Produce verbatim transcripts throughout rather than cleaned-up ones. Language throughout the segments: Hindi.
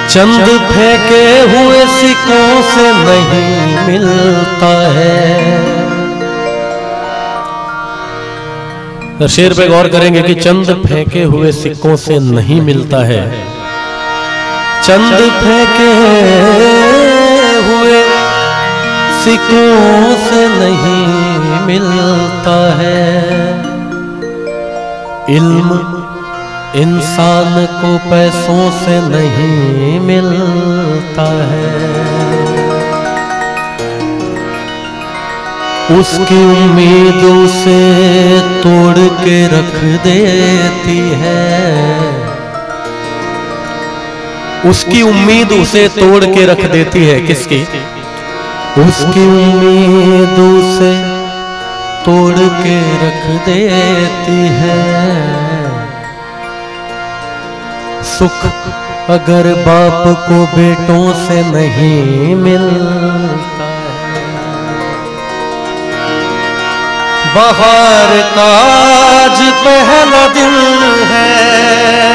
चंद फेंके हुए सिक्कों से नहीं मिलता है। तो शेर पे गौर करेंगे कि चंद फेंके हुए सिक्कों से नहीं मिलता है। चंद फेंके हुए सिक्कों से नहीं मिलता है। इल्म इंसान को पैसों से नहीं मिलता है। उसकी उम्मीद उसे तोड़ के रख देती है। उसकी उम्मीद उसे तोड़ के रख देती है। किसकी? उसकी उम्मीद उसे तोड़ के रख देती है। सुख अगर बाप को बेटों से नहीं मिलता है। बाहर का आज पहला दिन है,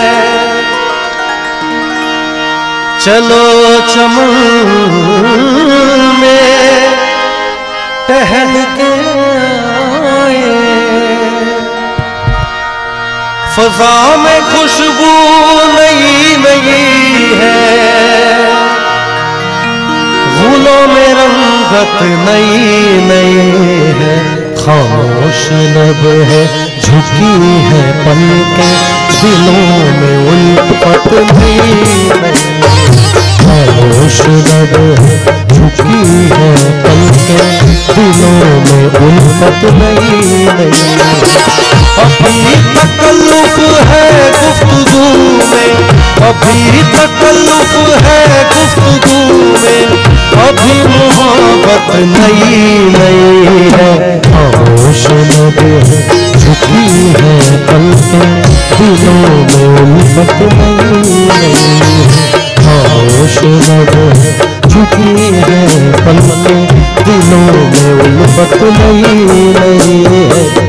चलो चमन में टहल के आए। फजा में खुशबू नई नई है, फूलों में रंगत नई नई है। खामोश लब है, झुकी है पलकें, दिलों में उल्फत नई नई। खामोश लब है, झुकी है पलकें, दिलों में उल्फत नई नई। अभी तकल्लुफ है गुफ्तगू में, अभी तकल्लुफ है गुफ्तगू में, अभी मोहब्बत नई नई है। खामोश लब है, झुकी है पलकें, दिलों में उल्फत नई नई है। खामोश लब है, झुकी है पलकें, दिलों में उल्फत नई नई है।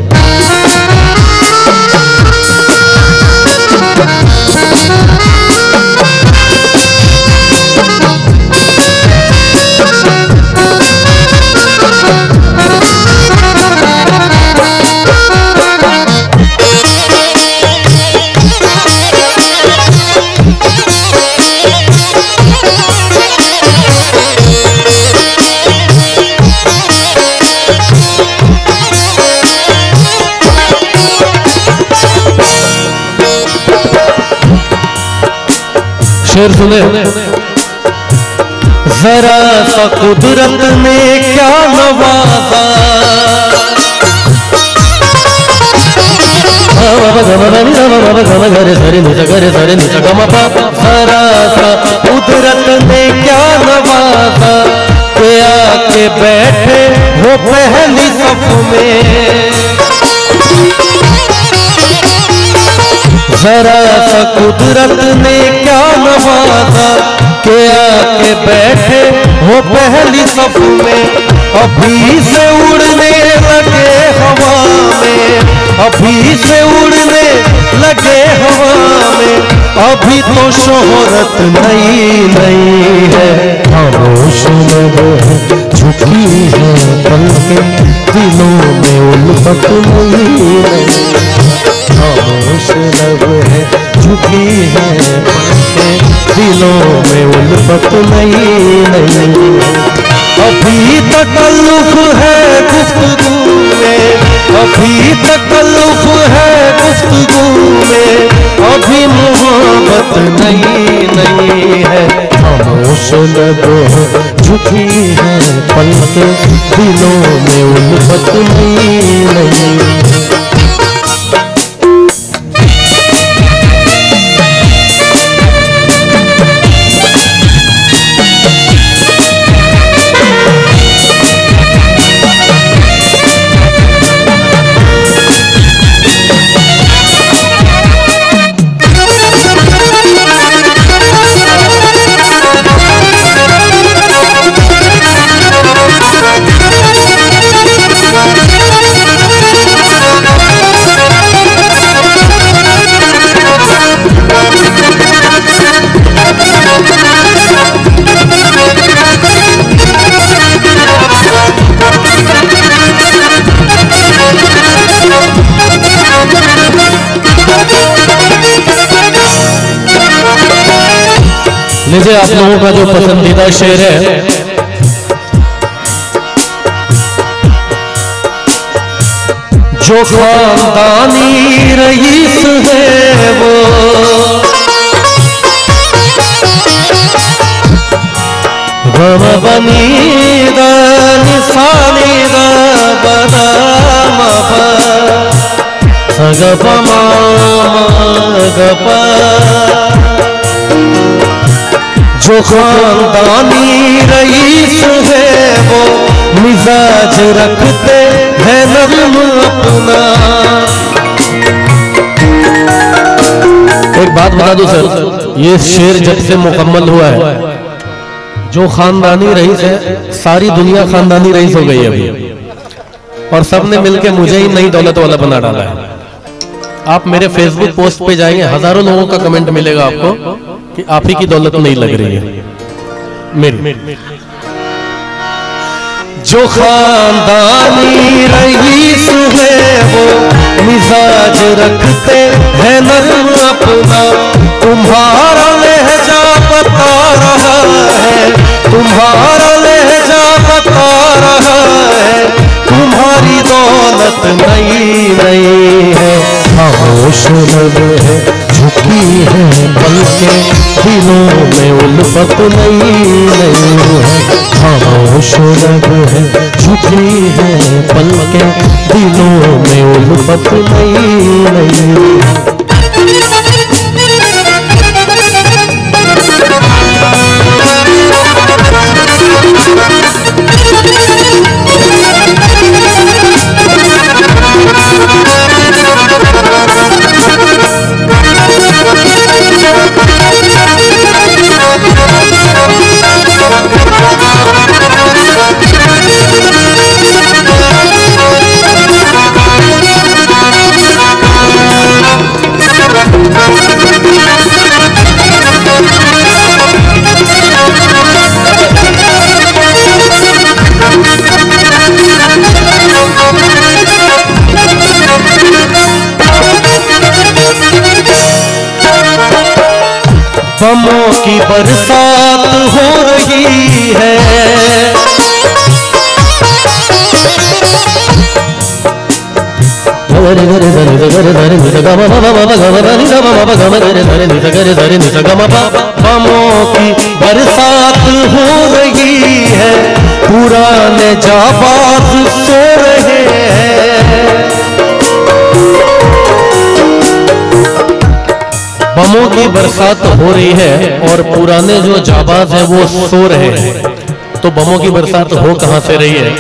शेर सुने। जरा सा कुदरत ने क्या नवाजा, जरा सा कुदरत ने क्या नवाजा, के आके बैठे वो पहली सफ में। जरा सा कुदरत ने क्या नवाजा, के आके बैठे वो पहली सफ में। अभी से उड़ने लगे हवा में, अभी से उड़ने लगे हवा में, अभी तो शोहरत नई नई है। खामोश लब है, झुकी है पलकें, दिलों में उल्फत नई नई। खामोश लब है, झुकी है पलकें, दिलों में उल्फत नई नई। अभी तकल्लुफ है गुफ्तगू में, अभी तकल्लुफ है गुफ्तगू में, अभी मोहब्बत नई नई है। खामोश लब है, झुकी है पलकें, दिलों में उल्फत नई नई। लीजिए आप लोगों का जो पसंदीदा शेर है, जो खानदानी रईस है वो गम बनी द निशानी द बदाम सगप गप। जो खानदानी रईस है वो मिजाज रखते हैं नर्म अपना। एक बात बता दूं सर, ये शेर जब से मुकम्मल हुआ है, जो खानदानी रईस है सारी दुनिया खानदानी रईस हो गई है अभी, और सबने मिलके मुझे ही नई दौलत वाला बना डाला है। आप मेरे फेसबुक पोस्ट पे जाएंगे, हजारों लोगों का कमेंट मिलेगा आपको कि आप ही की दौलत नहीं लग रही है मेरी। जो खानदानी रईस है वो मिजाज रखते हैं नर्म अपना। तुम्हारा लहजा बता रहा है, तुम्हारा लहजा बता रहा है, तुम्हारी दौलत नई नई है। खामोश लब है झुकी है पलके, दिलों में उल्फत नई नई है। खामोश लब है झुकी है पलके, दिलों में उल्फत नई नई। बमों की बरसात हो रही है, बमों की बरसात हो रही है, पुराने जाबाज सो रहे हैं। बमों की बरसात हो रही है और पुराने जो जाबाज हैं वो सो रहे हैं। तो बमों की बरसात हो कहां से रही है?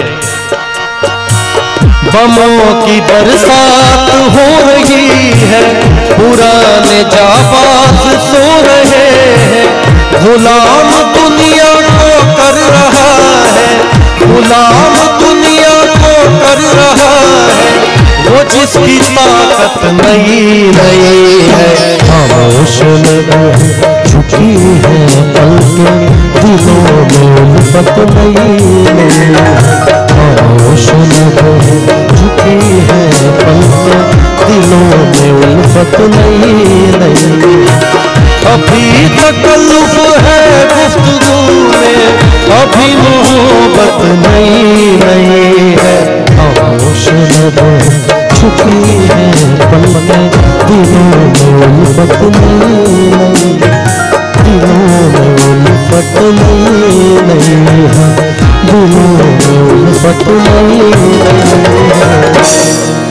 बमों की बरसात हो रही है, पुराने जाबाज सो रहे हैं। गुलाम दुनिया को कर रहा है, गुलाम दुनिया को कर रहा है, वो जिसकी ताकत नई नई है। खामोश झुकी है पलके, दिलों में उल्फत नई नई। खामोश झुकी है पलके, दिलों में उल्फत नई नई। अभी तकल्लुफ है गुफ्तगू में, अभी मोहब्बत नई नई है। खामोश झुकी है पलके, दिलों में उल्फत नई नई, दिलों में उल्फत नई नई है, दिलों में उल्फत नई नई है।